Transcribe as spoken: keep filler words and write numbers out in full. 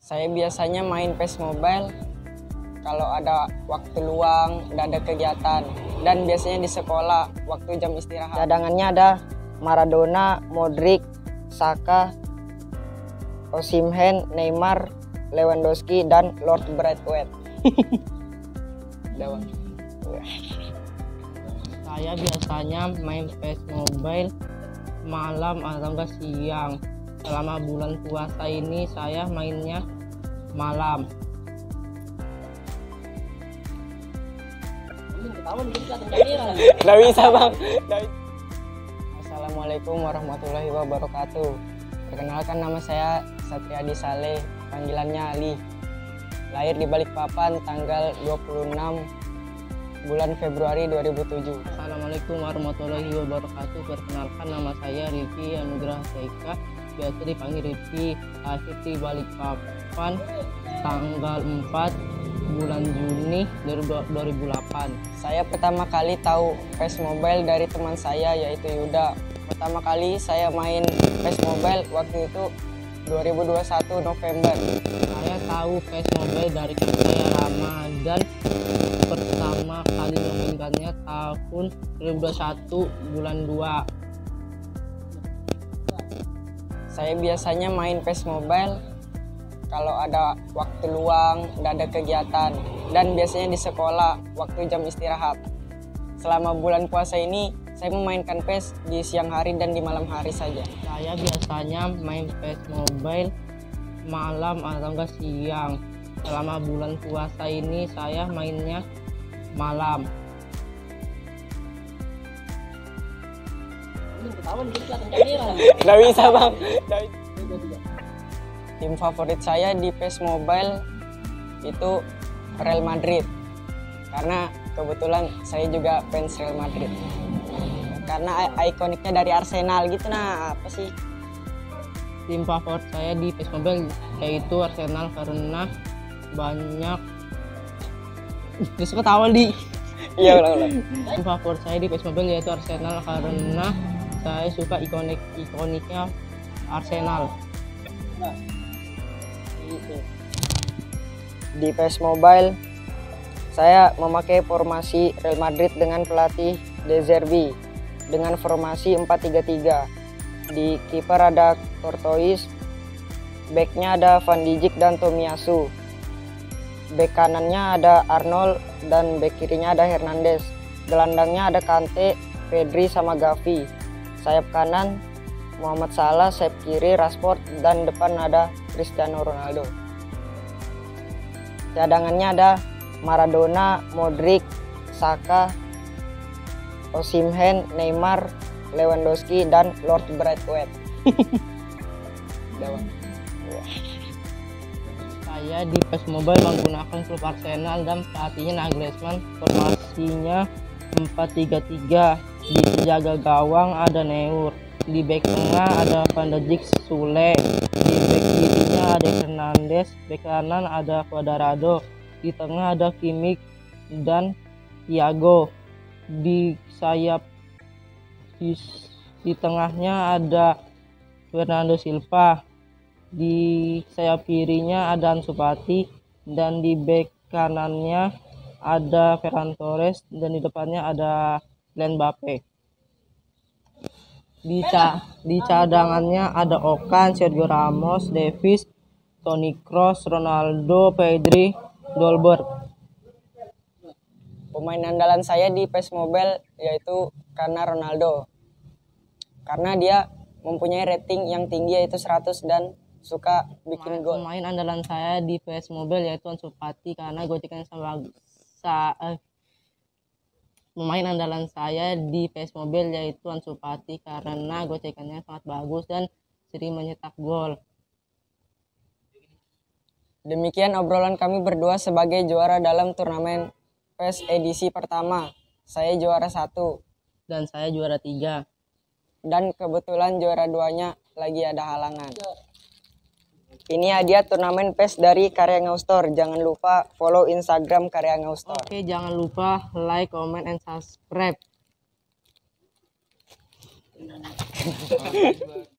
Saya biasanya main P E S Mobile kalau ada waktu luang, nggak ada kegiatan, dan biasanya di sekolah waktu jam istirahat. Cadangannya ada Maradona, Modric, Saka, Osimhen, Neymar, Lewandowski, dan Lord Braithwaite. Saya biasanya main P E S Mobile malam atau enggak siang. Selama bulan puasa ini saya mainnya malam. Nggak bisa bang. Assalamualaikum warahmatullahi wabarakatuh. Perkenalkan, nama saya Satriadi Saleh, panggilannya Ali. Lahir di Balikpapan tanggal dua puluh enam bulan Februari dua ribu tujuh. Assalamualaikum warahmatullahi wabarakatuh. Perkenalkan, nama saya Riki Anugrah Seika, biasa dipanggil Riki. Lahir di Balikpapan tanggal empat bulan Juni dua ribu delapan. Saya pertama kali tahu P E S Mobile dari teman saya, yaitu Yuda. Pertama kali saya main P E S Mobile waktu itu dua ribu dua puluh satu November. Saya tahu P E S Mobile dari kakak saya Ramadan. Pertama kali memainkannya tahun dua ribu dua puluh satu bulan dua. Saya biasanya main P E S Mobile kalau ada waktu luang, nggak ada kegiatan, dan biasanya di sekolah waktu jam istirahat. Selama bulan puasa ini saya memainkan P E S di siang hari dan di malam hari saja. Saya biasanya main P E S Mobile malam atau enggak siang. Selama bulan puasa ini saya mainnya malam. Nggak bisa bang. Tim favorit saya di P E S Mobile itu Real Madrid, karena kebetulan saya juga fans Real Madrid. Karena ikoniknya dari Arsenal gitu. Nah, apa sih? Tim favorit saya di P E S Mobile yaitu Arsenal karena banyak. Terus ketawa di. Iya, ulang-ulang. Tim favorit saya di P E S Mobile yaitu Arsenal karena saya suka ikonik ikoniknya Arsenal. Di P E S Mobile saya memakai formasi Real Madrid dengan pelatih De Zerbi dengan formasi empat tiga tiga. Di kiper ada Courtois, backnya ada Van Dijk dan Tomiyasu, back kanannya ada Arnold, dan back kirinya ada Hernandez. Gelandangnya ada Kante, Pedri sama Gavi. Sayap kanan Muhammad Salah, sayap kiri Rashford, dan depan ada Cristiano Ronaldo. Cadangannya ada Maradona, Modric, Saka, Osimhen, Neymar, Lewandowski, dan Lord Braithwaite. Saya di P E S Mobile menggunakan klub Arsenal dan pelatihnya Nagelsmann. Formasinya empat tiga tiga. Di penjaga gawang ada Neuer. Di back tengah ada Van Dijk, Sule. Di back kirinya ada Hernandez. Back kanan ada Cuadrado. Di tengah ada Kimmich dan Thiago. Di sayap di, di tengahnya ada Fernando Silva. Di sayap kirinya ada Ansu Fati, dan di back kanannya ada Ferran Torres, dan di depannya ada Kylian Mbappe. Di, ca di cadangannya ada Okan, Sergio Ramos, Davis, Toni Kroos, Ronaldo, Pedri, Dolberg. Pemain andalan saya di P E S Mobile yaitu karena Ronaldo, karena dia mempunyai rating yang tinggi yaitu seratus dan suka bikin gol. Pemain andalan saya di P E S Mobile yaitu Ansu Fati karena gocekan sama sa eh, Pemain andalan saya di P E S Mobile yaitu Ansu Fati karena gocekannya sangat bagus dan sering mencetak gol. Demikian obrolan kami berdua sebagai juara dalam turnamen P E S edisi pertama. Saya juara satu. Dan saya juara tiga. Dan kebetulan juara duanya lagi ada halangan. Ini hadiah turnamen P E S dari Karya Ngau Store. Jangan lupa follow Instagram Karya Ngau Store. Oke, jangan lupa like, comment, and subscribe.